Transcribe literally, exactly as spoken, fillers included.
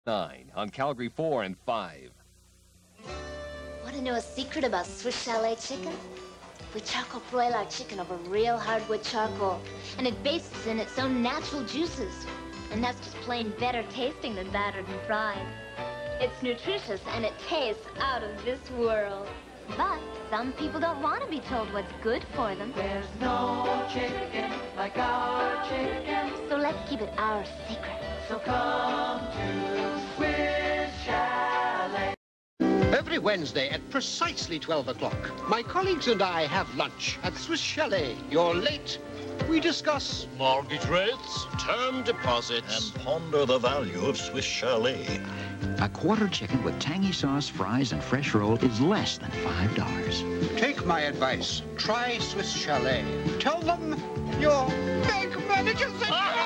nine on Calgary four and five. Want to know a secret about Swiss Chalet chicken? We charcoal broil our chicken over real hardwood charcoal, and it bastes in its own natural juices. And that's just plain better tasting than battered and fried. It's nutritious and it tastes out of this world. But some people don't want to be told what's good for them. There's no chicken like our chicken. So let's keep it our secret. So come to Swiss Chalet. Every Wednesday at precisely twelve o'clock, my colleagues and I have lunch at Swiss Chalet. You're late. We discuss mortgage rates, term deposits, and ponder the value of Swiss Chalet. A quarter chicken with tangy sauce, fries, and fresh roll is less than five dollars. Take my advice. Try Swiss Chalet. Tell them your bank manager said...